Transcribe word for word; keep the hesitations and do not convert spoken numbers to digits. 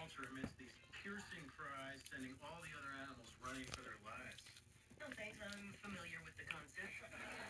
vulture emits these piercing cries, sending all the other animals running for their lives. No thanks, I'm familiar with the concept.